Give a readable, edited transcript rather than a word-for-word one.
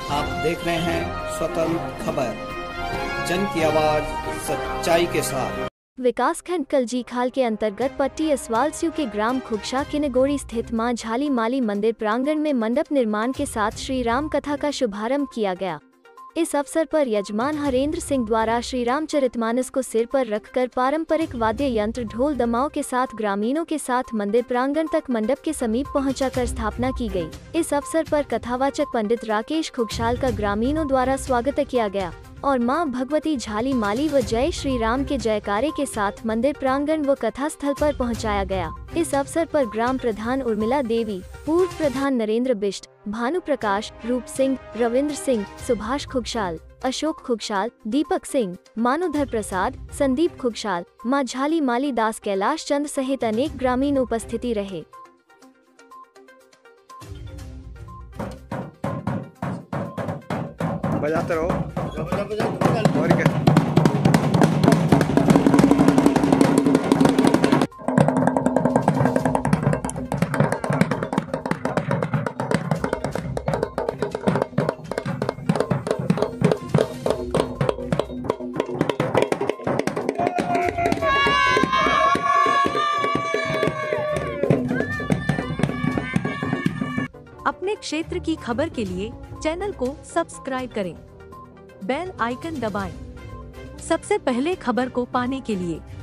आप देख रहे हैं स्वतंत्र खबर, जन की आवाज सच्चाई के साथ। विकासखंड कलजीखाल के अंतर्गत पट्टी असवालस्यू के ग्राम खुगशा किनगोड़ी स्थित मां झाली माली मंदिर प्रांगण में मंडप निर्माण के साथ श्री राम कथा का शुभारंभ किया गया। इस अवसर पर यजमान हरेंद्र सिंह द्वारा श्री रामचरितमानस को सिर पर रखकर पारंपरिक वाद्य यंत्र ढोल दमाओं के साथ ग्रामीणों के साथ मंदिर प्रांगण तक मंडप के समीप पहुंचाकर स्थापना की गई। इस अवसर पर कथावाचक पंडित राकेश खुगशाल का ग्रामीणों द्वारा स्वागत किया गया और मां भगवती झाली माली व जय श्री राम के जयकारे के साथ मंदिर प्रांगण व कथा स्थल पर पहुंचाया गया। इस अवसर पर ग्राम प्रधान उर्मिला देवी, पूर्व प्रधान नरेंद्र बिष्ट, भानु प्रकाश, रूप सिंह, रविंद्र सिंह, सुभाष खुगशाल, अशोक खुगशाल, दीपक सिंह, मानोधर प्रसाद, संदीप खुगशाल, मां झाली माली दास, कैलाश चंद सहित अनेक ग्रामीण उपस्थिति रहे। बजाते रहो और क्या। अपने क्षेत्र की खबर के लिए चैनल को सब्सक्राइब करें, बेल आइकन दबाएं। सबसे पहले खबर को पाने के लिए